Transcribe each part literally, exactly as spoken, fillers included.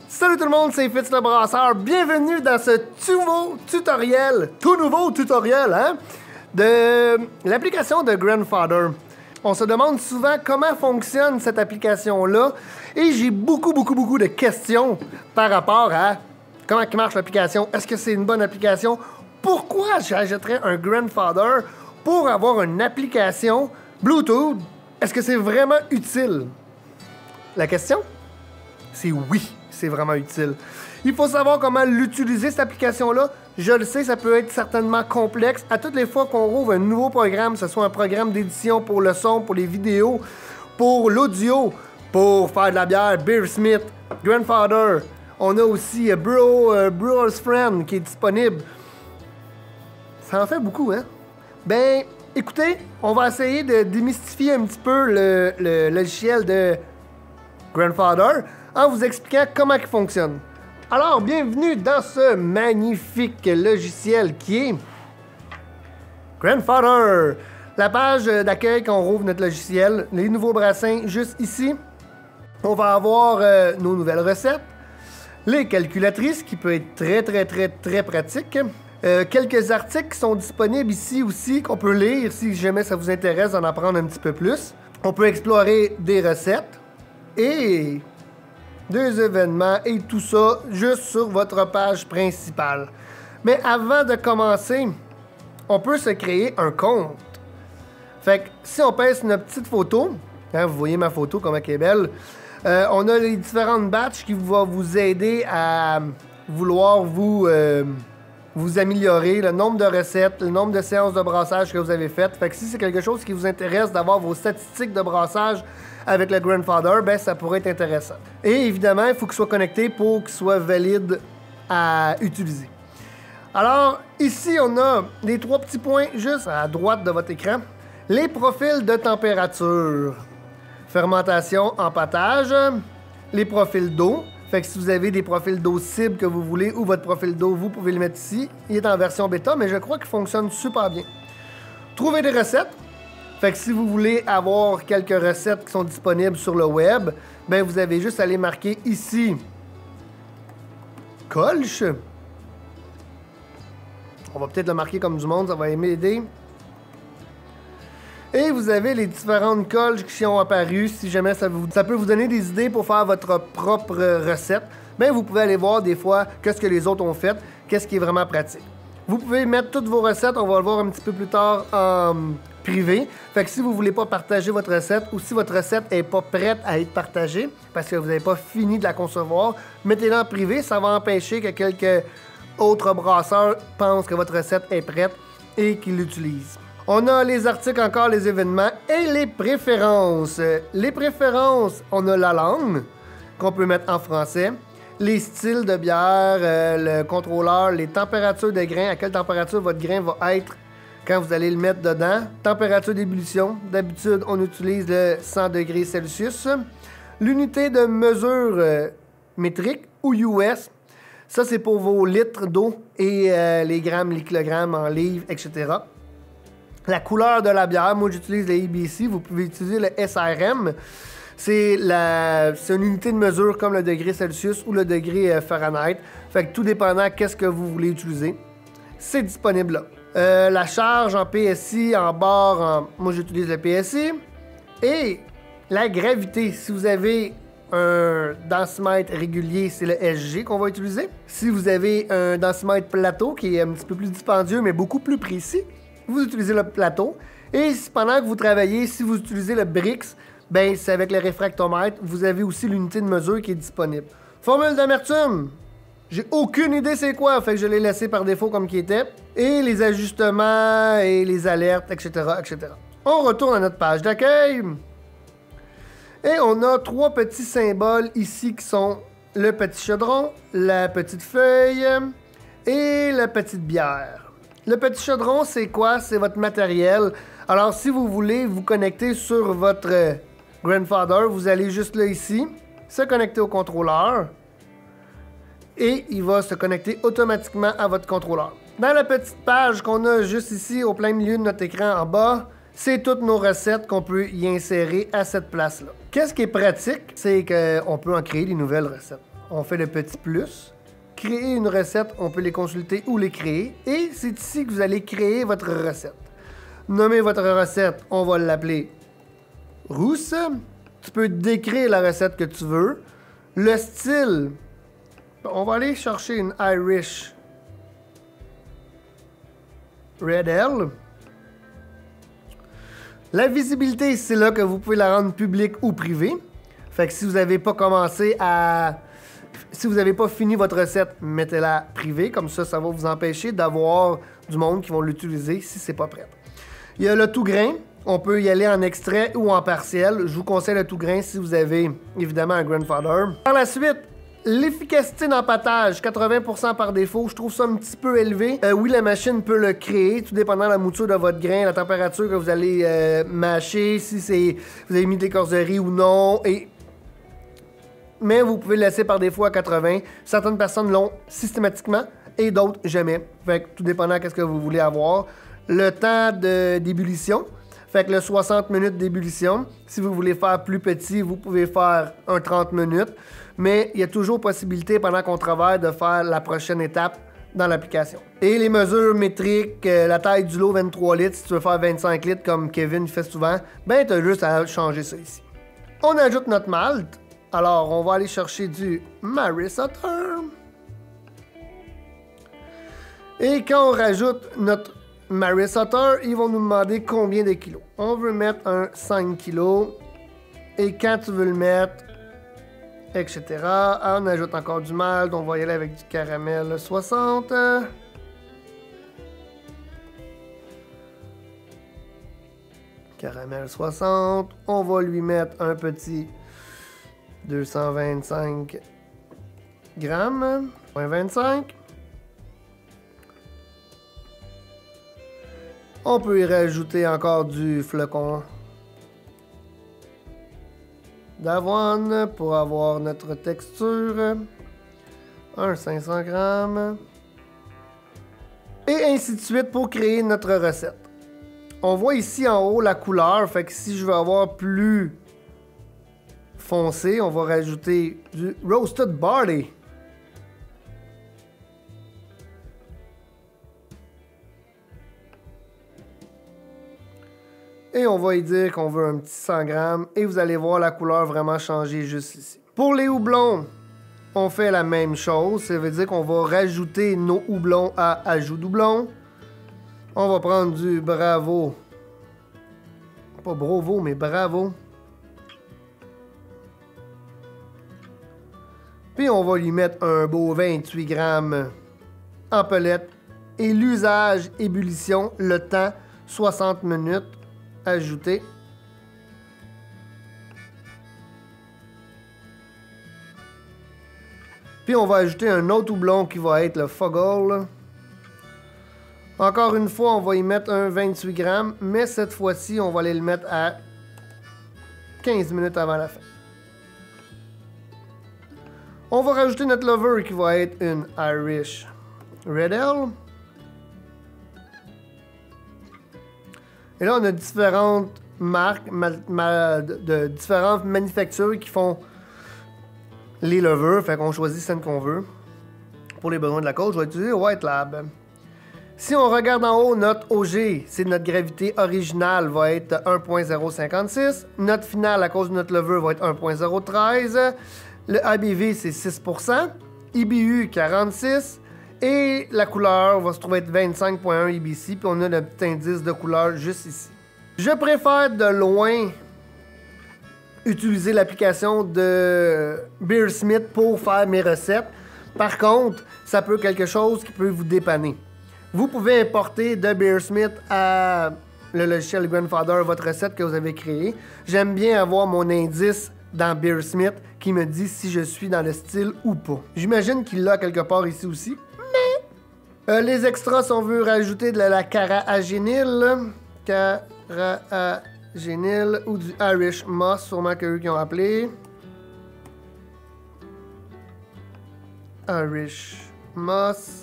Salut tout le monde, c'est Fitz le Brasseur. Bienvenue dans ce nouveau tutoriel, tout nouveau tutoriel, hein, de l'application de Grandfather. On se demande souvent comment fonctionne cette application-là et j'ai beaucoup, beaucoup, beaucoup de questions par rapport à comment marche l'application. Est-ce que c'est une bonne application? Pourquoi j'achèterais un Grandfather pour avoir une application Bluetooth? Est-ce que c'est vraiment utile? La question, c'est oui. C'est vraiment utile. Il faut savoir comment l'utiliser, cette application-là. Je le sais, ça peut être certainement complexe. À toutes les fois qu'on rouvre un nouveau programme, que ce soit un programme d'édition pour le son, pour les vidéos, pour l'audio, pour faire de la bière, Beersmith, Grandfather. On a aussi uh, Brew, uh, Brewer's Friend qui est disponible. Ça en fait beaucoup, hein? Ben, écoutez, on va essayer de démystifier un petit peu le, le logiciel de Grandfather en vous expliquant comment il fonctionne. Alors, bienvenue dans ce magnifique logiciel qui est Grandfather. La page d'accueil quand on rouvre notre logiciel, les nouveaux brassins juste ici. On va avoir euh, nos nouvelles recettes, les calculatrices qui peut être très très très très pratique. Euh, quelques articles qui sont disponibles ici aussi qu'on peut lire si jamais ça vous intéresse d'en apprendre un petit peu plus. On peut explorer des recettes et des événements et tout ça juste sur votre page principale. Mais avant de commencer, on peut se créer un compte. Fait que si on pèse notre petite photo, hein, vous voyez ma photo comme elle est belle, euh, on a les différentes batchs qui vont vous aider à vouloir vous, euh, vous améliorer, le nombre de recettes, le nombre de séances de brassage que vous avez faites. Fait que si c'est quelque chose qui vous intéresse d'avoir vos statistiques de brassage avec le Grandfather, ben ça pourrait être intéressant. Et évidemment, il faut qu'il soit connecté pour qu'il soit valide à utiliser. Alors, ici, on a les trois petits points juste à droite de votre écran. Les profils de température. Fermentation, empâtage. Les profils d'eau. Fait que si vous avez des profils d'eau cible que vous voulez ou votre profil d'eau, vous pouvez le mettre ici. Il est en version bêta, mais je crois qu'il fonctionne super bien. Trouver des recettes. Fait que si vous voulez avoir quelques recettes qui sont disponibles sur le web, ben vous avez juste à aller marquer ici Colch. On va peut-être le marquer comme du monde, ça va m'aider. Et vous avez les différentes colches qui ont apparu. Si jamais ça, vous, ça peut vous donner des idées pour faire votre propre recette, ben vous pouvez aller voir des fois qu'est-ce que les autres ont fait, qu'est-ce qui est vraiment pratique. Vous pouvez mettre toutes vos recettes, on va le voir un petit peu plus tard en privé. Fait que si vous voulez pas partager votre recette ou si votre recette est pas prête à être partagée parce que vous n'avez pas fini de la concevoir, mettez-la en privé, ça va empêcher que quelques autres brasseurs pensent que votre recette est prête et qu'ils l'utilisent. On a les articles encore, les événements et les préférences. Les préférences, on a la langue qu'on peut mettre en français, les styles de bière, euh, le contrôleur, les températures de grain, à quelle température votre grain va être quand vous allez le mettre dedans. Température d'ébullition, d'habitude, on utilise le cent degrés Celsius. L'unité de mesure euh, métrique ou U S, ça c'est pour vos litres d'eau et euh, les grammes, les kilogrammes en livres, et cetera. La couleur de la bière, moi j'utilise le I B C, vous pouvez utiliser le S R M. C'est une unité de mesure comme le degré Celsius ou le degré euh, Fahrenheit. Fait que tout dépendant qu'est-ce que vous voulez utiliser, c'est disponible là. Euh, la charge en P S I, en barre, en... moi j'utilise le P S I. Et la gravité, si vous avez un densimètre régulier, c'est le S G qu'on va utiliser. Si vous avez un densimètre plateau qui est un petit peu plus dispendieux mais beaucoup plus précis, vous utilisez le plateau. Et si, pendant que vous travaillez, si vous utilisez le Brix, ben c'est avec le réfractomètre, vous avez aussi l'unité de mesure qui est disponible. Formule d'amertume. J'ai aucune idée c'est quoi, fait que je l'ai laissé par défaut comme qui était. Et les ajustements et les alertes, et cetera, et cetera. On retourne à notre page d'accueil. Et on a trois petits symboles ici qui sont le petit chaudron, la petite feuille et la petite bière. Le petit chaudron, c'est quoi? C'est votre matériel. Alors, si vous voulez vous connecter sur votre Grandfather, vous allez juste là ici, se connecter au contrôleur. Et il va se connecter automatiquement à votre contrôleur. Dans la petite page qu'on a juste ici au plein milieu de notre écran en bas, c'est toutes nos recettes qu'on peut y insérer à cette place-là. Qu'est-ce qui est pratique, c'est qu'on peut en créer des nouvelles recettes. on fait le petit plus. Créer une recette, on peut les consulter ou les créer. Et c'est ici que vous allez créer votre recette. Nommez votre recette, on va l'appeler rousse. Tu peux décrire la recette que tu veux. Le style, on va aller chercher une Irish Red Ale. La visibilité, c'est là que vous pouvez la rendre publique ou privée. Fait que si vous n'avez pas commencé à... Si vous n'avez pas fini votre recette, mettez-la privée. Comme ça, ça va vous empêcher d'avoir du monde qui vont l'utiliser si c'est pas prêt. Il y a le tout grain. On peut y aller en extrait ou en partiel. Je vous conseille le tout grain si vous avez évidemment un grandfather. Par la suite, l'efficacité d'empâtage, quatre-vingts pour cent par défaut, je trouve ça un petit peu élevé. Euh, oui, la machine peut le créer, tout dépendant de la mouture de votre grain, la température que vous allez euh, mâcher, si c'est vous avez mis de l'écorcerie ou non. Et... Mais vous pouvez le laisser par défaut à quatre-vingts. Certaines personnes l'ont systématiquement et d'autres jamais. Fait que tout dépendant de ce que vous voulez avoir. Le temps d'ébullition. Fait que le soixante minutes d'ébullition, si vous voulez faire plus petit, vous pouvez faire un trente minutes. Mais il y a toujours possibilité, pendant qu'on travaille, de faire la prochaine étape dans l'application. Et les mesures métriques, euh, la taille du lot, vingt-trois litres, si tu veux faire vingt-cinq litres comme Kevin fait souvent, ben tu as juste à changer ça ici. On ajoute notre malt. Alors, on va aller chercher du Maris Otter. Et quand on rajoute notre Maris Otter, ils vont nous demander combien de kilos. On veut mettre un cinq kilos. Et quand tu veux le mettre, et cetera. Ah, on ajoute encore du malt. On va y aller avec du caramel soixante. Caramel soixante. On va lui mettre un petit deux cent vingt-cinq grammes. vingt-cinq. On peut y rajouter encore du flocon d'avoine pour avoir notre texture. Un cinq cents grammes. Et ainsi de suite pour créer notre recette. On voit ici en haut la couleur. Fait que si je veux avoir plus foncé, on va rajouter du roasted barley. Et on va y dire qu'on veut un petit cent grammes. Et vous allez voir la couleur vraiment changer juste ici. Pour les houblons, on fait la même chose. Ça veut dire qu'on va rajouter nos houblons à ajout doublon. On va prendre du Bravo. Pas Brovo, mais Bravo. Puis on va lui mettre un beau vingt-huit grammes en pelette. Et l'usage ébullition, le temps soixante minutes. Ajouter. Puis on va ajouter un autre houblon qui va être le Foggle. Encore une fois, on va y mettre un vingt-huit grammes, mais cette fois-ci, on va aller le mettre à quinze minutes avant la fin. On va rajouter notre lover qui va être une Irish Red Ale. Et là, on a différentes marques mal, mal, de, de différentes manufactures qui font les levures. Fait qu'on choisit celle qu'on veut. Pour les besoins de la cause, je vais utiliser White Lab. Si on regarde en haut, notre O G, c'est notre gravité originale, va être un point zéro cinquante-six. Notre finale, à cause de notre levure, va être un point zéro treize. Le A B V, c'est six pour cent. I B U, quarante-six. Et la couleur va se trouver être vingt-cinq point un I B C, puis on a le petit indice de couleur juste ici. Je préfère de loin utiliser l'application de Beersmith pour faire mes recettes. Par contre, ça peut être quelque chose qui peut vous dépanner. Vous pouvez importer de Beersmith à le logiciel Grandfather votre recette que vous avez créée. J'aime bien avoir mon indice dans Beersmith qui me dit si je suis dans le style ou pas. J'imagine qu'il l'a quelque part ici aussi. Euh, les extras, si on veut rajouter de la, la cara-agénil, cara-agénil ou du Irish Moss, sûrement que eux qui ont appelé. Irish Moss.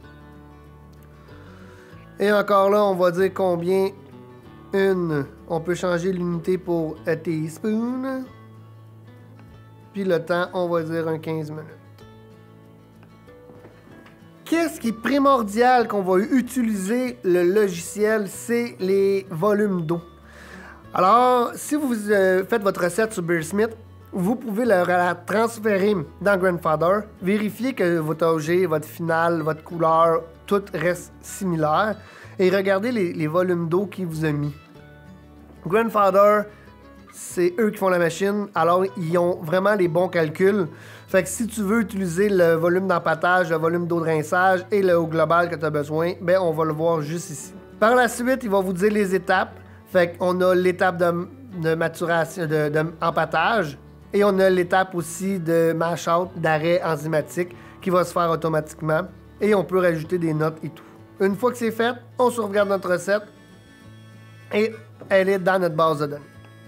Et encore là, on va dire combien une. On peut changer l'unité pour a teaspoon. Puis le temps, on va dire un quinze minutes. qu'est-ce qui est primordial qu'on va utiliser le logiciel, c'est les volumes d'eau. Alors, si vous euh, faites votre recette sur Beersmith, vous pouvez la, la transférer dans Grandfather, vérifier que votre O G, votre finale, votre couleur, tout reste similaire et regardez les, les volumes d'eau qu'il vous a mis. Grandfather, c'est eux qui font la machine, alors ils ont vraiment les bons calculs. Fait que si tu veux utiliser le volume d'empâtage, le volume d'eau de rinçage et le haut global que tu as besoin, ben on va le voir juste ici. Par la suite, il va vous dire les étapes. Fait qu'on a l'étape de, de maturation, de, de empâtage, et on a l'étape aussi de mash-out, d'arrêt enzymatique, qui va se faire automatiquement. Et on peut rajouter des notes et tout. Une fois que c'est fait, on sauvegarde notre recette et elle est dans notre base de données.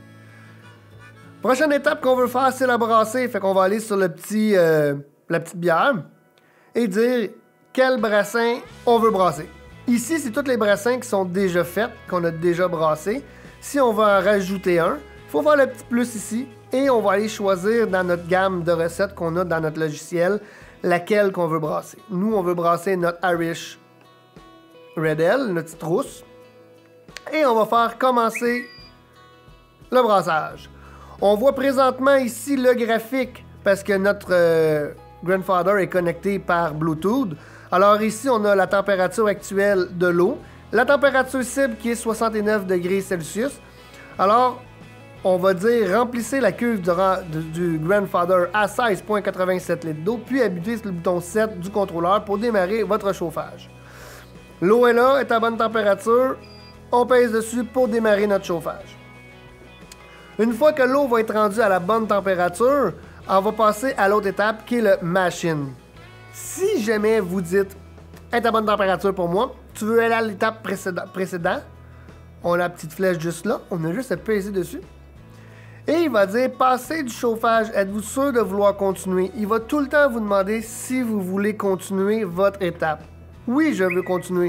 Prochaine étape qu'on veut faire, c'est la brasser. Fait qu'on va aller sur le petit, euh, la petite bière et dire quel brassin on veut brasser. Ici, c'est tous les brassins qui sont déjà faits, qu'on a déjà brassés. Si on va en rajouter un, il faut faire le petit plus ici et on va aller choisir dans notre gamme de recettes qu'on a dans notre logiciel laquelle qu'on veut brasser. Nous, on veut brasser notre Irish Red Ale, notre petite rousse. Et on va faire commencer le brassage. On voit présentement ici le graphique parce que notre euh, Grandfather est connecté par Bluetooth. Alors ici, on a la température actuelle de l'eau, la température cible qui est soixante-neuf degrés Celsius. Alors, on va dire remplissez la cuve du, du Grandfather à seize virgule quatre-vingt-sept litres d'eau, puis appuyez sur le bouton sept du contrôleur pour démarrer votre chauffage. L'eau est là, est à bonne température. On pèse dessus pour démarrer notre chauffage. Une fois que l'eau va être rendue à la bonne température, on va passer à l'autre étape qui est le machine. Si jamais vous dites est à bonne température pour moi, tu veux aller à l'étape précédente, précédent, on a la petite flèche juste là, on a juste à peser dessus. Et il va dire passez du chauffage, êtes-vous sûr de vouloir continuer? Il va tout le temps vous demander si vous voulez continuer votre étape. Oui, je veux continuer.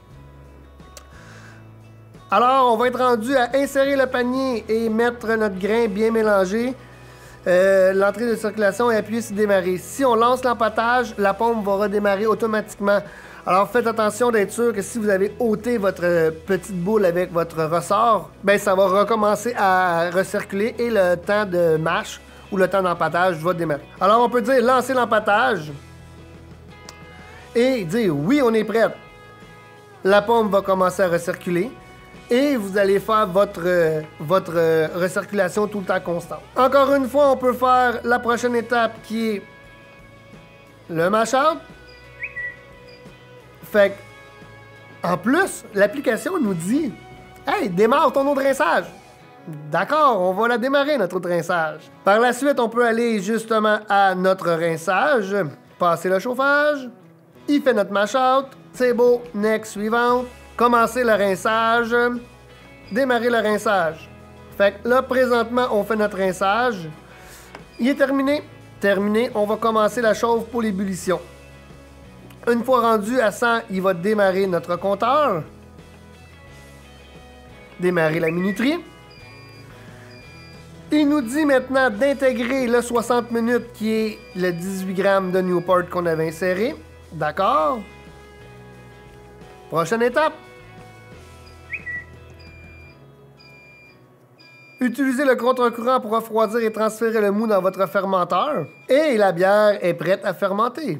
Alors, on va être rendu à insérer le panier et mettre notre grain bien mélangé. Euh, L'entrée de circulation et appuyer sur démarrer. Si on lance l'empâtage, la pompe va redémarrer automatiquement. Alors, faites attention d'être sûr que si vous avez ôté votre euh, petite boule avec votre ressort, ben ça va recommencer à recirculer et le temps de mash ou le temps d'empâtage va démarrer. Alors, on peut dire lancer l'empâtage et dire oui, on est prêt. La pompe va commencer à recirculer. Et vous allez faire votre, euh, votre euh, recirculation tout le temps constante. Encore une fois, on peut faire la prochaine étape qui est le mash-out. Fait que, en plus, l'application nous dit « Hey, démarre ton eau de rinçage! » D'accord, on va la démarrer, notre eau de rinçage. Par la suite, on peut aller justement à notre rinçage, passer le chauffage, il fait notre mash-out, c'est beau, next, suivante. Commencer le rinçage, démarrer le rinçage. Fait que là, présentement, on fait notre rinçage. Il est terminé. Terminé, on va commencer la chauffe pour l'ébullition. Une fois rendu à cent, il va démarrer notre compteur. Démarrer la minuterie. Il nous dit maintenant d'intégrer le soixante minutes qui est le dix-huit grammes de Newport qu'on avait inséré. D'accord. Prochaine étape. Utilisez le contre-courant pour refroidir et transférer le mou dans votre fermenteur. Et la bière est prête à fermenter.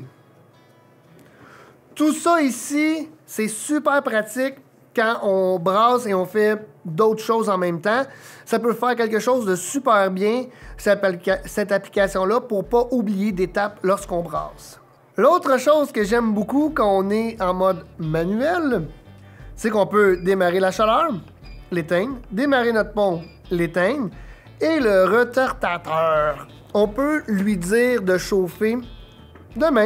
Tout ça ici, c'est super pratique quand on brasse et on fait d'autres choses en même temps. Ça peut faire quelque chose de super bien, cette application-là, pour ne pas oublier d'étapes lorsqu'on brasse. L'autre chose que j'aime beaucoup quand on est en mode manuel, c'est qu'on peut démarrer la chaleur, l'éteindre, démarrer notre pompe, l'éteindre, et le retardateur. On peut lui dire de chauffer demain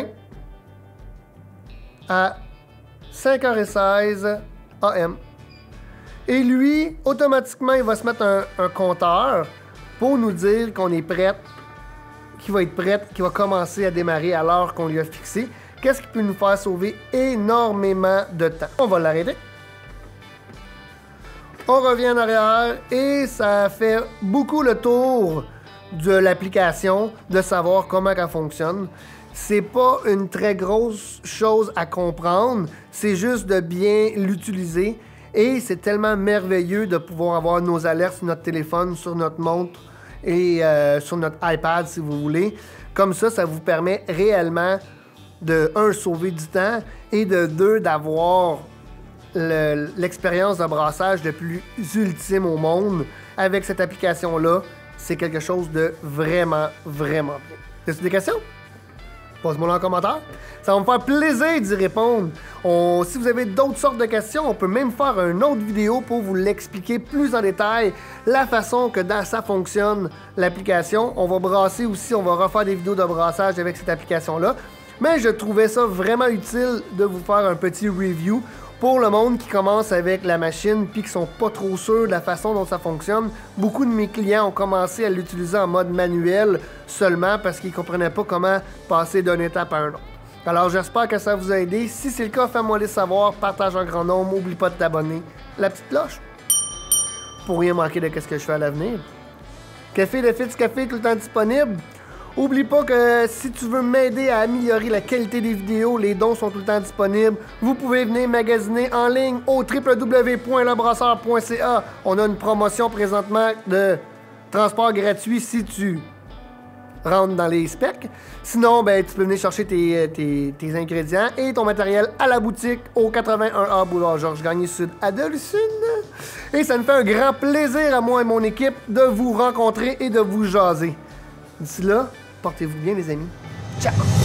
à cinq heures seize A M. Et lui, automatiquement, il va se mettre un, un compteur pour nous dire qu'on est prêt, qu'il va être prêt, qu'il va commencer à démarrer à l'heure qu'on lui a fixé. Qu'est-ce qui peut nous faire sauver énormément de temps? On va l'arrêter. On revient en arrière et ça fait beaucoup le tour de l'application, de savoir comment elle fonctionne. C'est pas une très grosse chose à comprendre, c'est juste de bien l'utiliser. Et c'est tellement merveilleux de pouvoir avoir nos alertes sur notre téléphone, sur notre montre et euh, sur notre iPad si vous voulez. Comme ça, ça vous permet réellement de, un, sauver du temps et de deux, d'avoir le, l'expérience de brassage le plus ultime au monde. Avec cette application-là, c'est quelque chose de vraiment, vraiment bien. T'as-tu des questions? Pose-moi en commentaire. Ça va me faire plaisir d'y répondre. On, si vous avez d'autres sortes de questions, on peut même faire une autre vidéo pour vous l'expliquer plus en détail, la façon que dans, ça fonctionne, l'application. On va brasser aussi, on va refaire des vidéos de brassage avec cette application-là. Mais je trouvais ça vraiment utile de vous faire un petit review pour le monde qui commence avec la machine puis qui sont pas trop sûrs de la façon dont ça fonctionne. Beaucoup de mes clients ont commencé à l'utiliser en mode manuel seulement parce qu'ils comprenaient pas comment passer d'une étape à un autre. Alors j'espère que ça vous a aidé. Si c'est le cas, fais-moi les savoir, partage un grand nombre, n'oublie pas de t'abonner. La petite cloche pour rien manquer de ce que je fais à l'avenir. Café de Fitz Café tout le temps disponible. Oublie pas que si tu veux m'aider à améliorer la qualité des vidéos, les dons sont tout le temps disponibles. Vous pouvez venir magasiner en ligne au w w w point le brasseur point c a. On a une promotion présentement de transport gratuit si tu rentres dans les specs. Sinon, ben, tu peux venir chercher tes, tes, tes ingrédients et ton matériel à la boutique au quatre-vingt-un A Boulevard Georges Gagné Sud à Delsune. Et ça me fait un grand plaisir à moi et mon équipe de vous rencontrer et de vous jaser. D'ici là, portez-vous bien les amis. Ciao!